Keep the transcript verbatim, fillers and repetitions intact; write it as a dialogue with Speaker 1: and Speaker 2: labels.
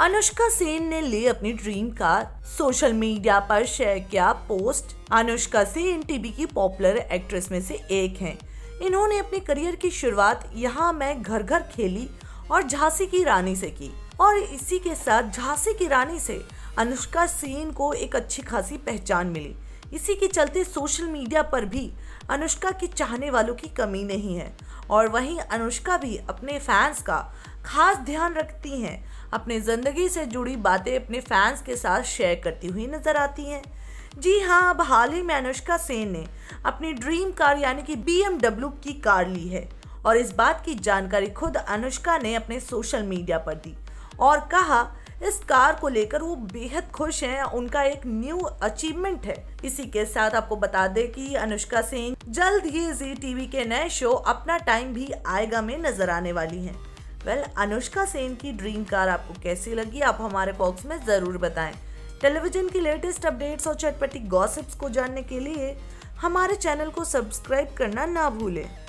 Speaker 1: अनुष्का सेन ने ली अपनी ड्रीम कार, सोशल मीडिया पर शेयर किया पोस्ट। अनुष्का सेन टीवी की पॉपुलर एक्ट्रेस में से एक हैं। इन्होंने अपने करियर की शुरुआत यहाँ मैं घर घर खेली और झांसी की रानी से की और इसी के साथ झांसी की रानी से अनुष्का सेन को एक अच्छी खासी पहचान मिली। इसी के चलते सोशल मीडिया पर भी अनुष्का के चाहने वालों की कमी नहीं है और वहीं अनुष्का भी अपने फैंस का खास ध्यान रखती हैं। अपनी जिंदगी से जुड़ी बातें अपने फैंस के साथ शेयर करती हुई नजर आती हैं। जी हाँ, अब हाल ही में अनुष्का सेन ने अपनी ड्रीम कार यानी कि बी एम डब्ल्यू की कार ली है और इस बात की जानकारी खुद अनुष्का ने अपने सोशल मीडिया पर दी और कहा इस कार को लेकर वो बेहद खुश हैं, उनका एक न्यू अचीवमेंट है। इसी के साथ आपको बता दें कि अनुष्का सेन जल्द ही जी टीवी के नए शो अपना टाइम भी आएगा में नजर आने वाली हैं। वेल well, अनुष्का सेन की ड्रीम कार आपको कैसी लगी, आप हमारे बॉक्स में जरूर बताएं। टेलीविजन की लेटेस्ट अपडेट्स और चटपटी गॉसिप्स को जानने के लिए हमारे चैनल को सब्सक्राइब करना ना भूलें।